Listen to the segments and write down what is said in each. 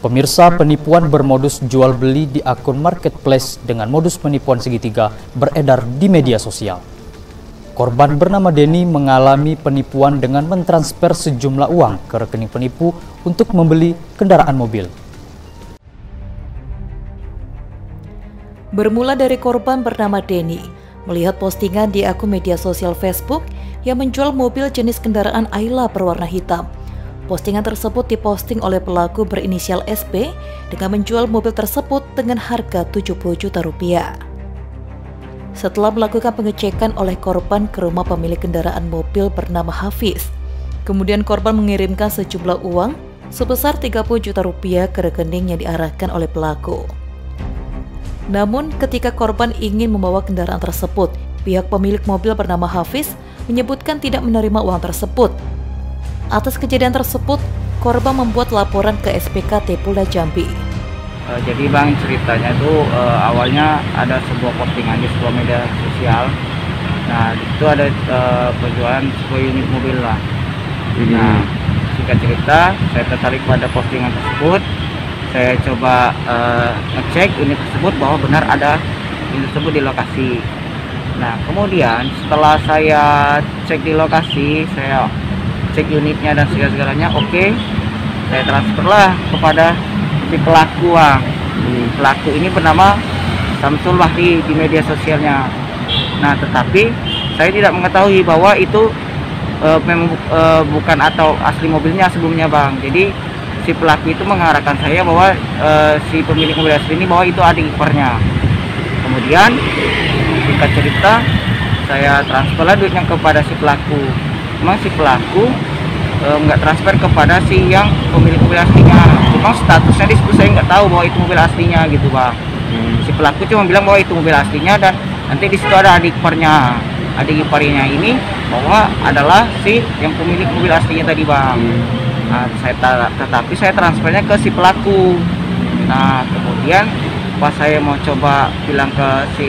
Pemirsa, penipuan bermodus jual beli di akun marketplace dengan modus penipuan segitiga beredar di media sosial. Korban bernama Denny mengalami penipuan dengan mentransfer sejumlah uang ke rekening penipu untuk membeli kendaraan mobil. Bermula dari korban bernama Denny melihat postingan di akun media sosial Facebook yang menjual mobil jenis kendaraan Ayla berwarna hitam. Postingan tersebut diposting oleh pelaku berinisial SP dengan menjual mobil tersebut dengan harga 70 juta rupiah. Setelah melakukan pengecekan oleh korban ke rumah pemilik kendaraan mobil bernama Hafiz, kemudian korban mengirimkan sejumlah uang sebesar 30 juta rupiah ke rekening yang diarahkan oleh pelaku. Namun ketika korban ingin membawa kendaraan tersebut, pihak pemilik mobil bernama Hafiz menyebutkan tidak menerima uang tersebut. Atas kejadian tersebut, korban membuat laporan ke SPKT Polda Jambi. Jadi Bang, ceritanya itu awalnya ada sebuah postingan di sebuah media sosial. Nah, itu ada penjualan sebuah unit mobil lah. Nah, singkat cerita, saya tertarik pada postingan tersebut. Saya coba ngecek unit tersebut bahwa benar ada unit tersebut di lokasi. Nah, kemudian setelah saya cek di lokasi, saya cek unitnya dan segala-galanya oke. Saya transferlah kepada si pelaku. Pelaku ini bernama Samsul Wahri di media sosialnya. Nah, tetapi saya tidak mengetahui bahwa itu memang bukan atau asli mobilnya sebelumnya Bang. Jadi si pelaku itu mengarahkan saya bahwa si pemilik mobil asli ini bahwa itu adik iparnya. Kemudian singkat cerita, saya transferlah duitnya kepada si pelaku. Memang si pelaku nggak transfer kepada si yang pemilik mobil aslinya. Memang statusnya di situ saya nggak tahu bahwa itu mobil aslinya gitu Bang. Si pelaku cuma bilang bahwa itu mobil aslinya dan nanti di situ ada adik iparnya. Adik iparnya ini bahwa adalah si yang pemilik mobil aslinya tadi Bang. Nah, tetapi saya transfernya ke si pelaku. Nah, kemudian pas saya mau coba bilang ke si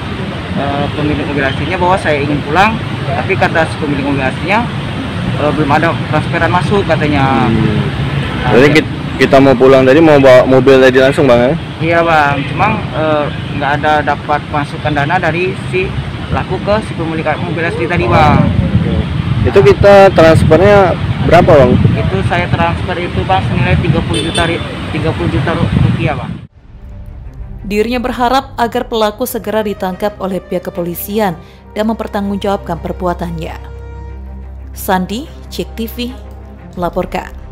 pemilik mobil aslinya bahwa saya ingin pulang, tapi kata si pemilik mobil aslinya belum ada transferan masuk katanya. Nah, jadi kita mau pulang tadi mau bawa mobil tadi langsung Bang ya? Iya Bang, cuma nggak ada dapat masukan dana dari si pelaku ke si pemilik mobil asli tadi Bang. Itu kita transfernya berapa Bang? Itu saya transfer itu Bang senilai 30 juta rupiah Bang. Dirinya berharap agar pelaku segera ditangkap oleh pihak kepolisian dan mempertanggungjawabkan perbuatannya. Sandi, Cek TV, melaporkan.